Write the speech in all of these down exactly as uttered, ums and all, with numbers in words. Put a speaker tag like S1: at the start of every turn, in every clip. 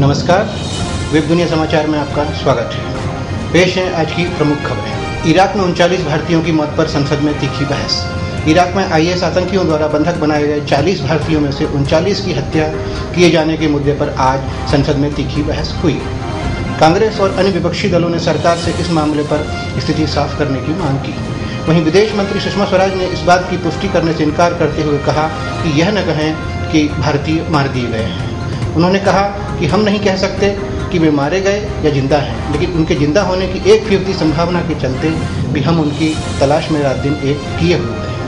S1: नमस्कार, वेब दुनिया समाचार में आपका स्वागत है। पेश है आज की प्रमुख खबरें। इराक में उनचालीस भारतीयों की मौत पर संसद में तीखी बहस। इराक में आईएस आतंकियों द्वारा बंधक बनाए गए चालीस भारतीयों में से उनचालीस की हत्या किए जाने के मुद्दे पर आज संसद में तीखी बहस हुई। कांग्रेस और अन्य विपक्षी दलों ने सरकार से इस मामले पर स्थिति साफ करने की मांग की। वहीं विदेश मंत्री सुषमा स्वराज ने इस बात की पुष्टि करने से इनकार करते हुए कहा कि यह न कहें कि भारतीय मार दिए गए हैं। उन्होंने कहा कि हम नहीं कह सकते कि वे मारे गए या जिंदा हैं, लेकिन उनके जिंदा होने की एक फीसदी संभावना के चलते भी हम उनकी तलाश में रात दिन एक किए हुए हैं।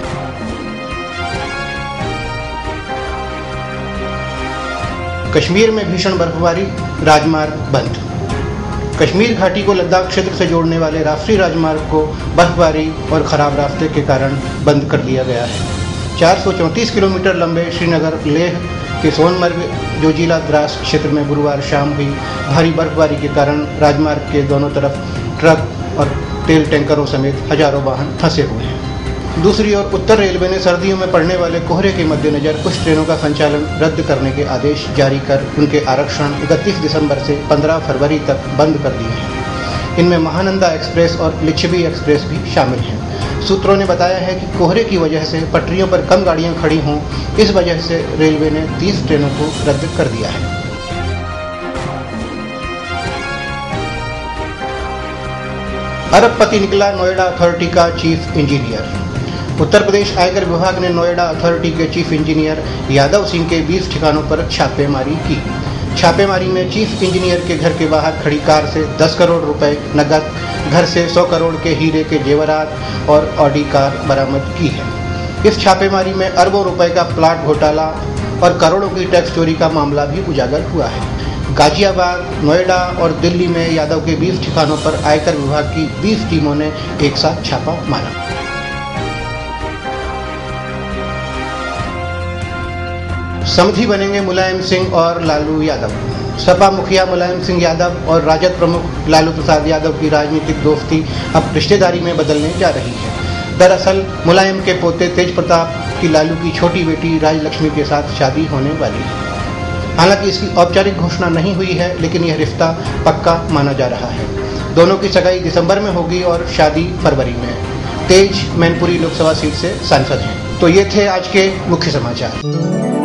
S1: कश्मीर में भीषण बर्फबारी, राजमार्ग बंद। कश्मीर घाटी को लद्दाख क्षेत्र से जोड़ने वाले राष्ट्रीय राजमार्ग को बर्फबारी और खराब रास्ते के कारण बंद कर दिया गया है। चार सौ चौंतीस किलोमीटर लंबे श्रीनगर लेह के सोनमर्ग जोजिला द्रास क्षेत्र में गुरुवार शाम हुई भारी बर्फबारी के कारण राजमार्ग के दोनों तरफ ट्रक और तेल टैंकरों समेत हजारों वाहन फंसे हुए हैं। दूसरी ओर उत्तर रेलवे ने सर्दियों में पड़ने वाले कोहरे के मद्देनजर कुछ ट्रेनों का संचालन रद्द करने के आदेश जारी कर उनके आरक्षण इकतीस दिसंबर से पंद्रह फरवरी तक बंद कर दिए हैं। इनमें महानंदा एक्सप्रेस और लिच्छवी एक्सप्रेस भी शामिल हैं। सूत्रों ने बताया है कि कोहरे की वजह से पटरियों पर कम गाड़ियां खड़ी हों, इस वजह से रेलवे ने तीस ट्रेनों को रद्द कर दिया है। अरबपति निकला नोएडा अथॉरिटी का चीफ इंजीनियर। उत्तर प्रदेश आयकर विभाग ने नोएडा अथॉरिटी के चीफ इंजीनियर यादव सिंह के बीस ठिकानों पर छापेमारी की। छापेमारी में चीफ इंजीनियर के घर के बाहर खड़ी कार से दस करोड़ रुपए नकद, घर से सौ करोड़ के हीरे के जेवरात और ऑडी कार बरामद की है। इस छापेमारी में अरबों रुपए का प्लाट घोटाला और करोड़ों की टैक्स चोरी का मामला भी उजागर हुआ है। गाजियाबाद, नोएडा और दिल्ली में यादव के बीस ठिकानों पर आयकर विभाग की बीस टीमों ने एक साथ छापा मारा। समधी बनेंगे मुलायम सिंह और लालू यादव। सपा मुखिया मुलायम सिंह यादव और राजद प्रमुख लालू प्रसाद यादव की राजनीतिक दोस्ती अब रिश्तेदारी में बदलने जा रही है। दरअसल मुलायम के पोते तेज प्रताप की लालू की छोटी बेटी राजलक्ष्मी के साथ शादी होने वाली है। हालांकि इसकी औपचारिक घोषणा नहीं हुई है, लेकिन यह रिश्ता पक्का माना जा रहा है। दोनों की सगाई दिसंबर में होगी और शादी फरवरी में। तेज मैनपुरी लोकसभा सीट से सांसद हैं। तो ये थे आज के मुख्य समाचार।